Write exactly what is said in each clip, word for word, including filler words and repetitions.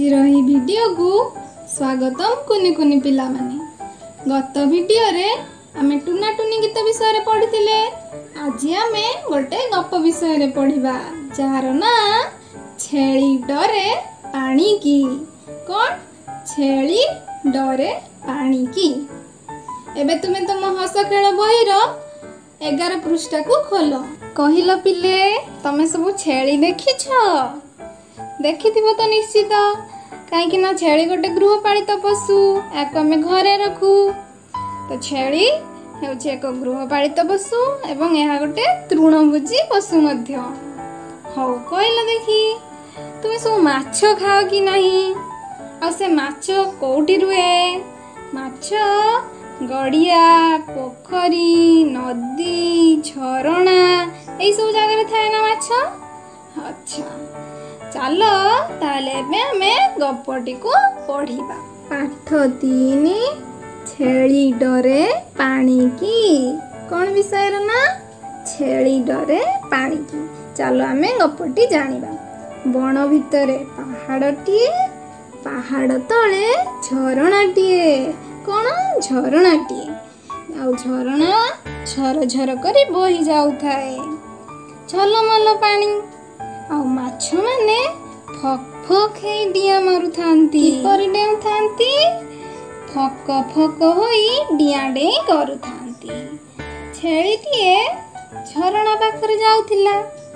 आज रही वीडियो को स्वागतम कुनी कुनी पिला माने। गत वीडियो रे आमे टुना टुनी गीत विषय रे पढ़िथिले। आज आमे गोटे गप विषय रे पढ़िबा जार ना छेली डरे पानी की। कौन छेली डरे पानी की। एबे तुमे तुम हस खेल बही रो एगार पृष्ठा को खोल। कहिलो पिले तमे सब छेली देखिछ? देखिथिबो तो निश्चित, कहीं ना छेली गोटे गृहपालित पशु, याको आमे घरे रखू। तो छेली हेउछि एक गृहपालित पशु एवं यह गोटे तृणभोजी पशु मध्य। हौ कहला देखी तुमे सब माछ खाओ कि नहीं? आ से माछ कोठी रुए? माछ गड़िया, पोखरी, नदी, झरणा यही सब जगह थाए ना माछ। अच्छा चलो ताले आमे गपटी को पढ़िबा। पाठ तीन छेली डरे पानी की। कौन विषय रो ना? छेली डरे पानी की। चलो आमे गपटी जानिबा। बण भितरे पहाड़टिए, पहाड़ तले झरणाटिए। कौन झरणाटिए? आउ झरणा झर झर करी बही जाउ थाए, झलमल पानी। आउ माछ माने फक फक हे डिया मारु थांती। किपरि डेउ थांती? फक फक होई डिया डे करू थांती। छेलीटिए झरणा पाखरे जाउथिला।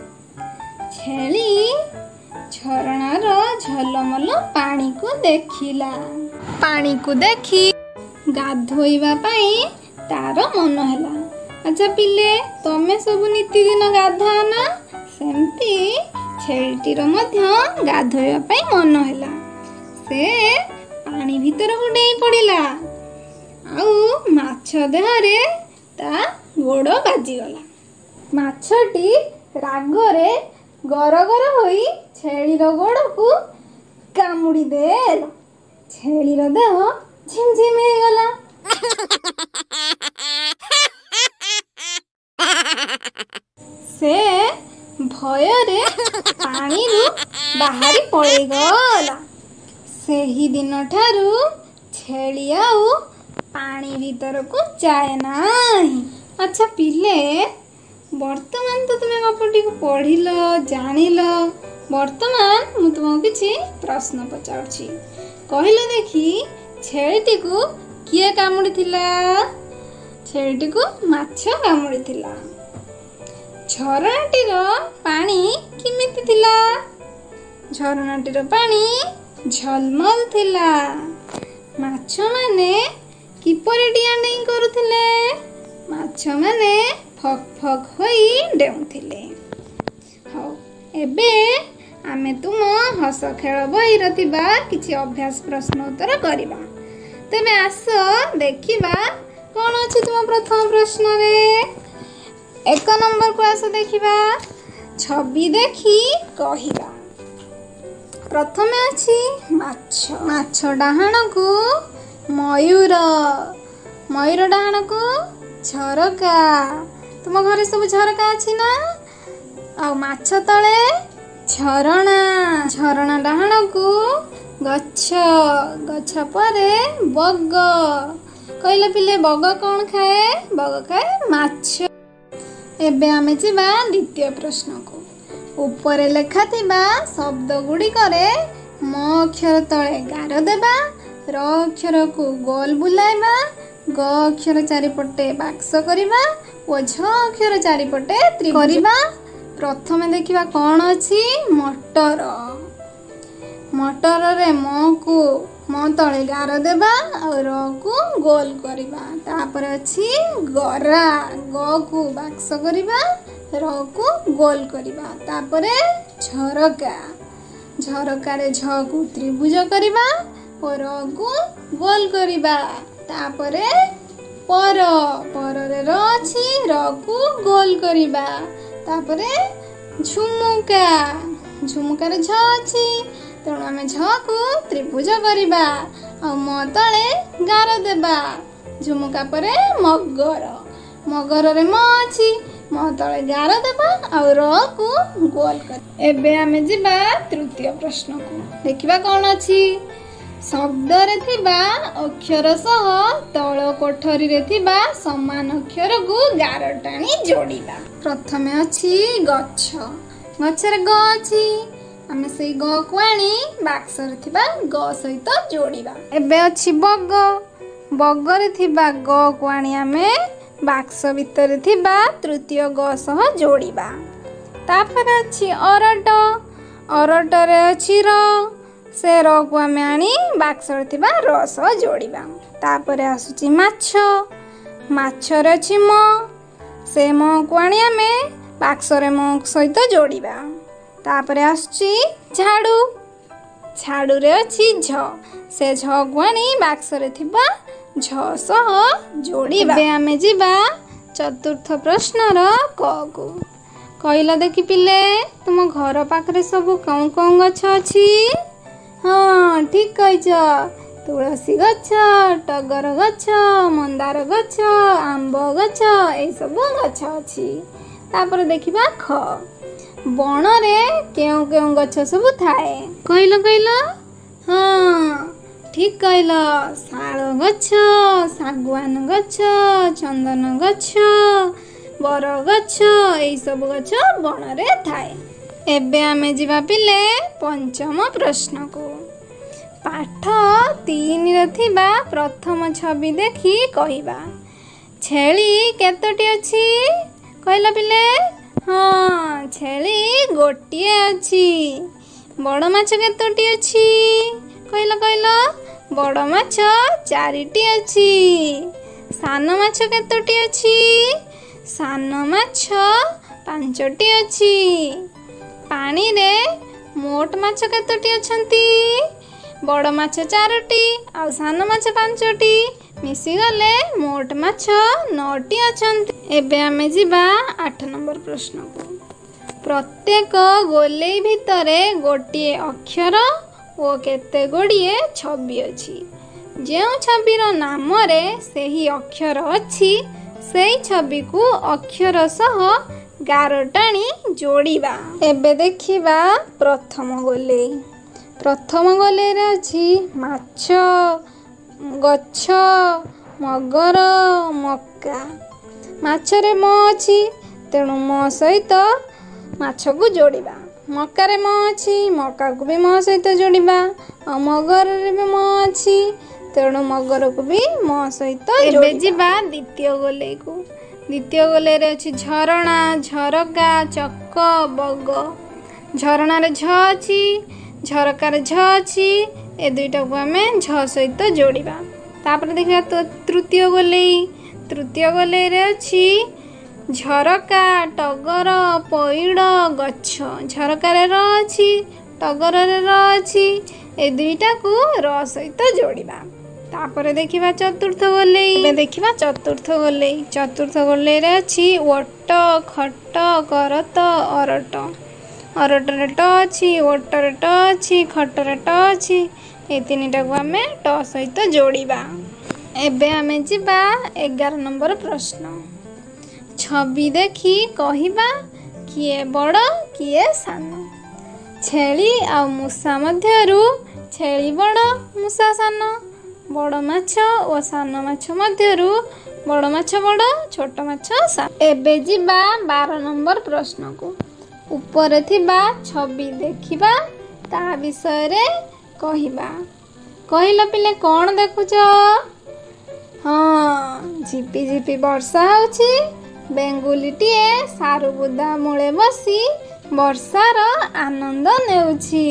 छेली झरणार झलमल पानी को देखिला। पानी को देखी गाधोइबा पाई तार मन हैला। अच्छा पिले तमे सब नीति दिन गाधाओ ना? सेमती छेलीटीर मध्य गाधोइबा पाई मन हैला। से पानी भीतर को डेई पड़िला। आउ माछ देहरे ता गोड़ बाजिगला। माछटी रागरे गरगर होई छेलीर गोड़ को कामुड़ी देला। छेलीर देह झिमझिम हे गला। से भୟରେ पानी रु बाहरी पळेई गला। सेही दिन ठारू छेली आउ पानी भीतर को जाए नाही। अच्छा पिले वर्तमान तो तुमे गपटी को पढ़िल जानिल। वर्तमान मु तुमको किछि प्रश्न पचाउछि। कहिलो देखी छेलीटी को किए कामुड़ी थिला? छेलीटी को माछ कामुड़ी थिला। झरणाटीर पानी किमिति थिला? झरणाटीर पानी झलमल थिला। माछ माने किपरि डिया डेई करुथिले? माछ माने फक फक होई डेउथिले। हौ एबे आमे तुम हस खेल बही रथिबा किछि अभ्यास प्रश्न उत्तर करिबा। तेबे आस देखिबा कोन अछि तुम प्रथम प्रश्न रे। एक नंबर को आस देखिबा। छवि देखी कहिबा। प्रथमे अछि माछ। माछ डाहाण को मयूर, मयूर डाहाण को झरका। तुम घरे सब झरका अछि ना? आ माछ तळे झरणा, झरणा डाहाण को गछ, गछ परे बग। कहले पिले बग कौन खाए? बग खाए माछ। एबे आमे जिबा द्वितीय प्रश्न को। ऊपर लेखा थिबा शब्द गुडी करे म अक्षर तळे गार देबा, र अक्षर को गोल बुलाइबा, ग अक्षर चारिपटे बाक्स करिबा ओ झ अक्षर चारिपटे त्रिभुज करिबा। प्रथमे देखिबा कोन अछि? मटर। मटर रे म को म तळे गार देबा और र को गोल करिबा। तापर अछि गरा। ग को बाक्स करिबा, र को गोल करिबा। तापर झरका। झरका रे झ को त्रिभुज करिबा और र को गोल करिबा। तापर पर। पर रे र अछि, र को गोल करिबा। तापर झुमुका। झुमुका रे झ अछि, तेणु आमे झ को त्रिभुज करिबा आ म तळे गार देबा। झुमुका परे मगर। मगर रे म अछि, म तले गार देबा आ र को गोल कर। एबे आमे जिबा तृतीय प्रश्न को देखिबा कोन अछि। शब्द रे थिबा अक्षर सह तळ कोठरी रे थिबा समान अक्षर को गार टाणी जोड़ीबा। प्रथमे अछि गच्छ। गच्छ रे ग अछि आमे सेई ग को आनी बाक्स रे थिबा ग सहित जोड़ीबा। एबे अछि बग। बग रे थिबा ग को आनी आमे बाक्स भितर थिबा तृतीय ग सह जोड़ीबा। तापर अछि अरट। अरट रे अछि र। से र को आमे आनी बाक्स रे थिबा र सह जोड़ीबा। तापर आसुची माछ। माछ रे अछि म। से म को आनी आमे बाक्स रे म सहित जोड़ीबा। तापर आसुची झाड़ू। झाड़ू रे अछि झ। से झ को आनी बाक्स रे थिबा झ सह जोड़ीबा। एबे आमे जिबा चतुर्थ प्रश्न र क को। कहिला देखि पिले तुम घर पाखरे सब कौं कौं गछ अछि। हाँ ठीक कहिछ। तुलसी गछ, टगर गछ, मंदार गछ, आंब गछ ए सब गछ अछि। तापर देखिबा ख। बण रे केउ केउ गछ सब थाए कहिलो कहिलो। हाँ ठीक कहिलो। शाल गछ, सागवान गछ, चंदन गछ, बर गछ ए सब गछ बण रे थाए। एबे आमे जिबा पिले पंचम प्रश्न को। पाठ तीन रे थिबा प्रथम छवि देखि कहिबा। छेली केतोटी अछि कहिला पिले। हाँ छेली गोटिए अछि। बड़ माछ केतोटी अछि कहिला कहिला। बड़ माछ चारिटी अछि। सान माछ केतोटी अछि। सान माछ पांचटी अछि। पानी रे मोट माछ केतोटी अछंती। बड़ माछ चारोटी आ सान माछ पांचटी मिसी गले मोट माछ नौटी अछंती। एबे आमे जिबा आठ नंबर प्रश्न को। प्रत्येक गोलेई भितरे गोटिए अक्षर ओ केते गोड़िए छवि अछि। जेउ छविर नाम रे सेही अक्षर अछि सेही छवि को अक्षर सह गार टाणी जोड़ीबा। एबे देखिबा प्रथम गोलेई। प्रथम गोलेई रे अछि माछ, गच्छ, मगर, मक्का। माछ रे म अछि तेणु म सहित माछ को जोड़ीबा। मक्का रे म अछि मक्का को भी म सहित जोड़ीबा। आ मगर रे भी म अछि तेणु मगर को भी म सहित जोड़ीबा। एबे जिबा द्वितीय गोलेई को। द्वितीय गोलेई रे अछि झरणा, झरका, चक, बग। झरणा रे झ अछि झरका रे झ अछि ए दुईटा को आमे झ सहित जोड़ीबा। तापर देखिबा तो तृतीय गोलेई। तृतीय गोलेई रे अछि झरका, टगर, पइड़, गच्छ। झरका रे र अछि टगर रे र अछि ए दुईटा को र सहित जोड़ीबा। तापर देखिबा चतुर्थ गोलेई। एबे देखिबा चतुर्थ गोलेई। चतुर्थ गोलेई रे अछि ओट, खट, करत, अरट। अरट रे ट अछि ओट रे ट अछि खट रे ट अछि ए तीनटा को आमे ट सहित जोड़ीबा। एबे आमे जिबा एगार नंबर प्रश्न। छवि देखि कहिबा किए बड़ किए सान। छेली आ मूसा मध्यरु छेली बड़ मूसा सान। बड़ माछ ओ सान माछ मध्यरु बड़ माछ बड़ छोट माछ सान। एबे जिबा बारह नंबर प्रश्न को। ऊपर थिबा छवि देखिबा ता विषय रे कहिबा। कहिला पिले कोन देखुछ। हाँ झिपी झिपी वर्षा होछि। बेंगुलीटीए सारू बुदा मूले बसी वर्षार आनंद नेउछि।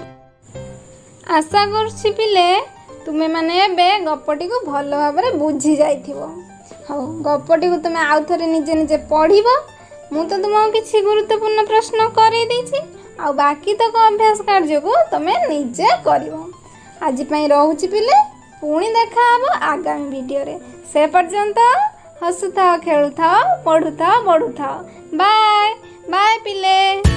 आशा करछि पिले तुमे माने एबे गपटी को भल भाबरे बुझी जाइथिबो। हौ गपटी को तुमे आउ थरे निजे निजे पढ़िबो। मु तो तुमको किछि गुरुत्वपूर्ण प्रश्न करे देछि आ बाकी तक अभ्यास कार्य को तुमे निजे करिवो। आज पई रहउछि पिले पुणी देखा हबो आगामी वीडियो रे। से पर्यंत हसुथाओ खेलुथाओ पढ़ुथाओ बढ़ुथाओ। बाय बाय पिले।